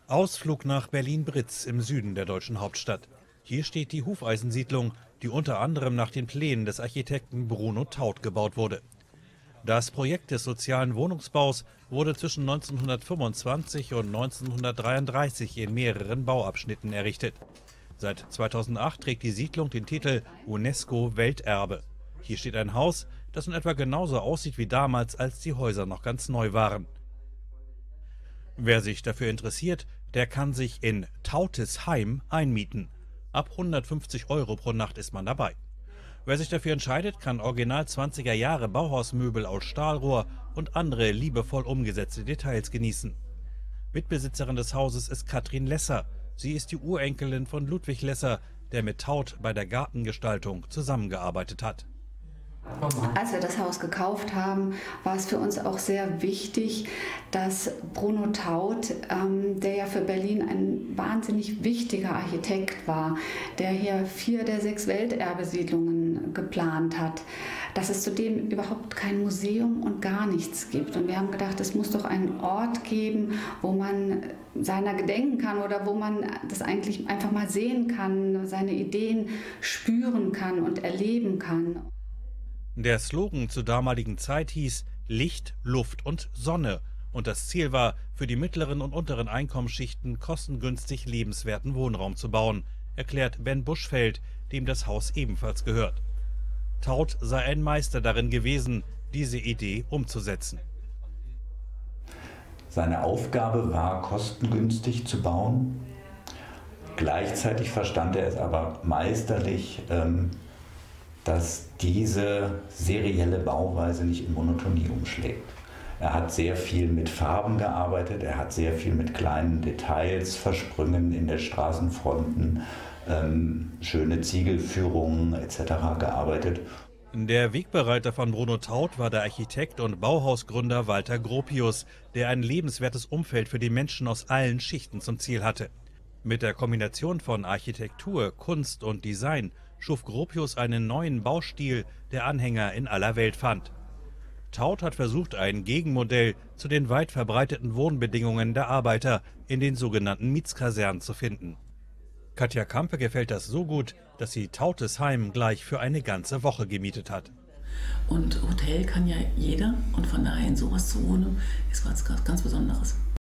Ausflug nach Berlin-Britz im Süden der deutschen Hauptstadt. Hier steht die Hufeisensiedlung, die unter anderem nach den Plänen des Architekten Bruno Taut gebaut wurde. Das Projekt des sozialen Wohnungsbaus wurde zwischen 1925 und 1933 in mehreren Bauabschnitten errichtet. Seit 2008 trägt die Siedlung den Titel UNESCO-Welterbe. Hier steht ein Haus, das in etwa genauso aussieht wie damals, als die Häuser noch ganz neu waren. Wer sich dafür interessiert, der kann sich in Tautes Heim einmieten. Ab 150 € pro Nacht ist man dabei. Wer sich dafür entscheidet, kann original 20er Jahre Bauhausmöbel aus Stahlrohr und andere liebevoll umgesetzte Details genießen. Mitbesitzerin des Hauses ist Katrin Lesser. Sie ist die Urenkelin von Ludwig Lesser, der mit Taut bei der Gartengestaltung zusammengearbeitet hat. Als wir das Haus gekauft haben, war es für uns auch sehr wichtig, dass Bruno Taut, der ja für Berlin ein wahnsinnig wichtiger Architekt war, der hier 4 der 6 Welterbesiedlungen geplant hat, dass es zudem überhaupt kein Museum und gar nichts gibt. Und wir haben gedacht, es muss doch einen Ort geben, wo man seiner gedenken kann oder wo man das eigentlich einfach mal sehen kann, seine Ideen spüren kann und erleben kann. Der Slogan zur damaligen Zeit hieß Licht, Luft und Sonne. Und das Ziel war, für die mittleren und unteren Einkommensschichten kostengünstig lebenswerten Wohnraum zu bauen, erklärt Ben Buschfeld, dem das Haus ebenfalls gehört. Taut sei ein Meister darin gewesen, diese Idee umzusetzen. Seine Aufgabe war, kostengünstig zu bauen. Gleichzeitig verstand er es aber meisterlich, dass diese serielle Bauweise nicht in Monotonie umschlägt. Er hat sehr viel mit Farben gearbeitet, er hat sehr viel mit kleinen Details, Versprüngen in der Straßenfronten, schöne Ziegelführungen etc. gearbeitet. Der Wegbereiter von Bruno Taut war der Architekt und Bauhausgründer Walter Gropius, der ein lebenswertes Umfeld für die Menschen aus allen Schichten zum Ziel hatte. Mit der Kombination von Architektur, Kunst und Design schuf Gropius einen neuen Baustil, der Anhänger in aller Welt fand. Taut hat versucht, ein Gegenmodell zu den weit verbreiteten Wohnbedingungen der Arbeiter in den sogenannten Mietskasernen zu finden. Katja Kampe gefällt das so gut, dass sie Tautes Heim gleich für eine ganze Woche gemietet hat. Und Hotel kann ja jeder und von daher in sowas zu wohnen, ist was ganz Besonderes.